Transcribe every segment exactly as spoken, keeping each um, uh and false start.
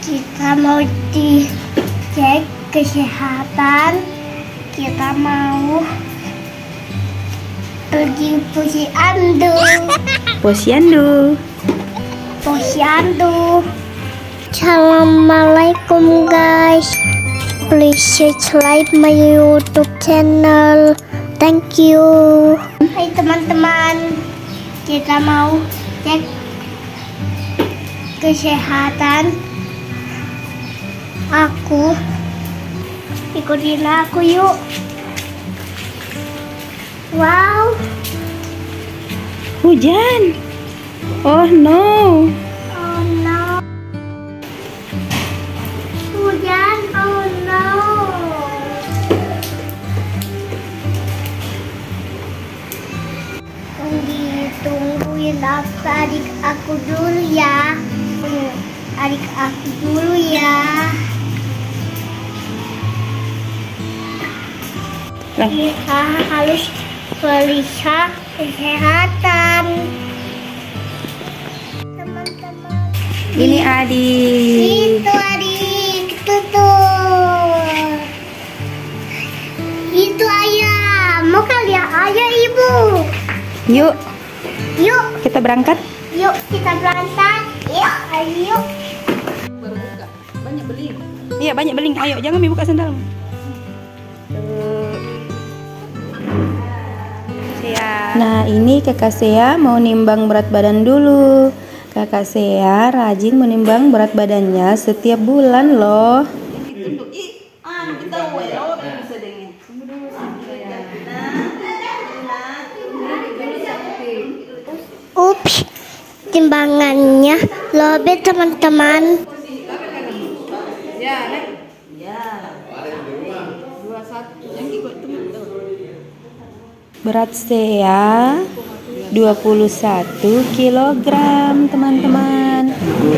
Kita mau dicek kesehatan. Kita mau pergi posyandu. Posyandu. Posyandu. Assalamualaikum guys. Please subscribe my YouTube channel. Thank you. Hai teman-teman, kita mau cek kesehatan. Aku ikutin aku yuk. Wow, Hujan. Oh no. oh no. Hujan, oh no. Ditungguin adik aku dulu ya. Adik aku dulu ya. Kita harus periksa kesehatan. Teman-teman. Ini adik. Itu adik, itu tuh. Itu ayah. Mau kalian ayah ibu? Yuk, Yuk, kita berangkat. yuk kita berangkat. Yuk, ayo. Baru buka, banyak beling. Iya, banyak beling. Ayo, jangan buka sandalmu. Nah, ini kakak Sea mau nimbang berat badan dulu. Kakak Sea rajin menimbang berat badannya setiap bulan loh. Ups, timbangannya lebih teman-teman. Ya, Nek. Ya. Dua satu. Yang ikut teman. Berat Sea dua puluh satu kilogram, teman-teman.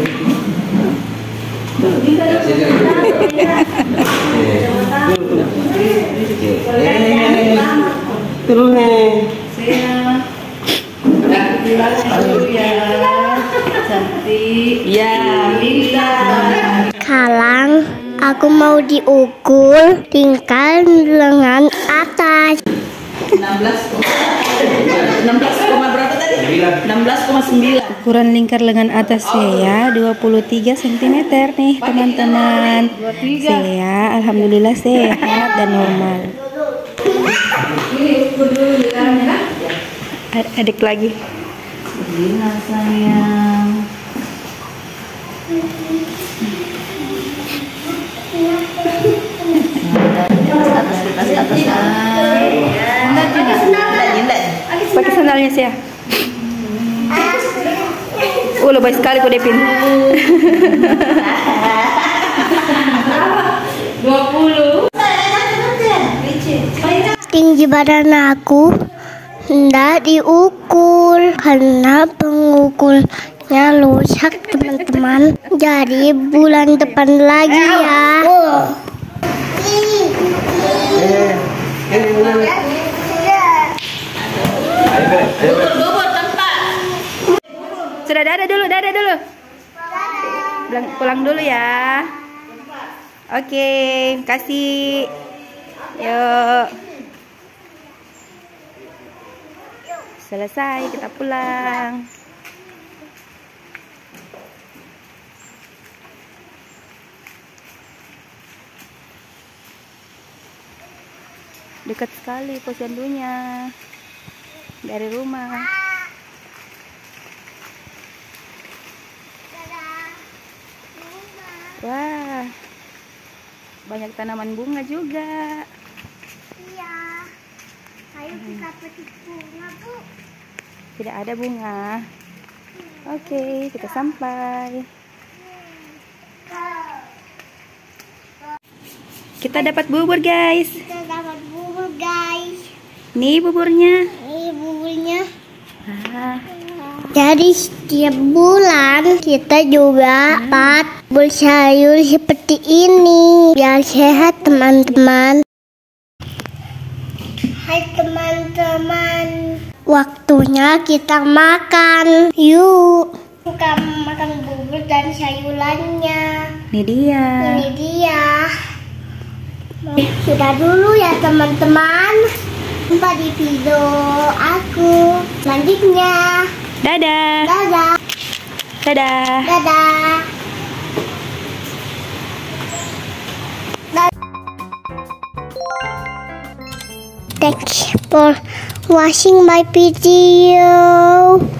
Terus nih. Cantik. Ya, Sekarang aku mau diukur tingkat lengan atas. enam belas. enam belas, berapa tadi? enam belas koma sembilan. ukuran lingkar lengan atas Sea dua puluh tiga sentimeter nih, teman-teman. Sea alhamdulillah sehat dan normal. Ini ukur dulu ya. Adik lagi. Gila sayang. Atas atas atas. Pakai sandalnya Sea. Oh, lebay sekali kok Devin. dua puluh. Tinggi badan aku hendak diukur karena pengukurnya rusak teman-teman. Jadi bulan depan lagi ya. Sudah, dadah dulu, dadah dulu. Pulang, pulang dulu ya. Oke, kasih. Yuk. Selesai, kita pulang. Dekat sekali posyandunya dari rumah. Wah, banyak tanaman bunga juga. Iya. Ayo kita petik bunga, Bu. Tidak ada bunga. Oke, kita sampai. Kita dapat bubur, guys. Kita dapat bubur, guys. Nih buburnya. Ini buburnya. Ah, Jadi setiap bulan kita juga dapat bersayur seperti ini biar sehat teman-teman. Hai teman-teman, waktunya kita makan. Yuk. Suka makan bubur dan sayurannya. Ini dia. Ini dia. Sudah dulu ya teman-teman. Jumpa di video aku selanjutnya. Dadah. Dadah. Dadah. Dadah. Thanks for watching my video.